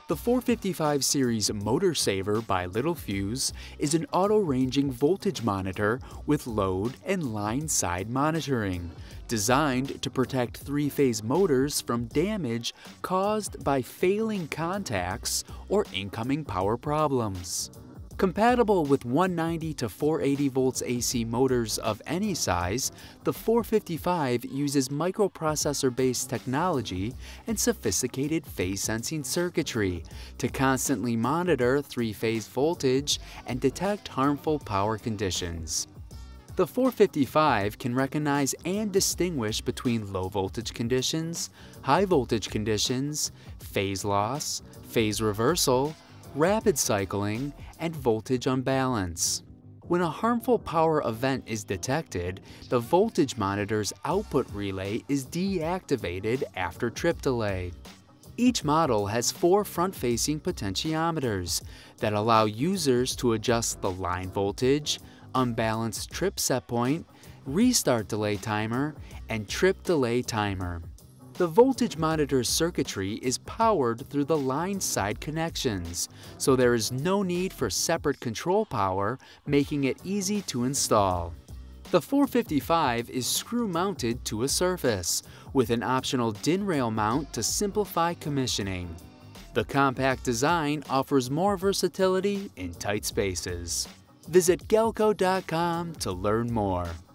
The 455 series Motor Saver by Littelfuse is an auto-ranging voltage monitor with load and line side monitoring, designed to protect three-phase motors from damage caused by failing contacts or incoming power problems. Compatible with 190 to 480 volts AC motors of any size, the 455 uses microprocessor-based technology and sophisticated phase-sensing circuitry to constantly monitor three-phase voltage and detect harmful power conditions. The 455 can recognize and distinguish between low voltage conditions, high voltage conditions, phase loss, phase reversal, rapid cycling, and voltage unbalance. When a harmful power event is detected, the voltage monitor's output relay is deactivated after trip delay. Each model has 4 front-facing potentiometers that allow users to adjust the line voltage, unbalanced trip set point, restart delay timer, and trip delay timer. The voltage monitor's circuitry is powered through the line side connections, so there is no need for separate control power, making it easy to install. The 455 is screw-mounted to a surface, with an optional DIN rail mount to simplify commissioning. The compact design offers more versatility in tight spaces. Visit Galco.com to learn more.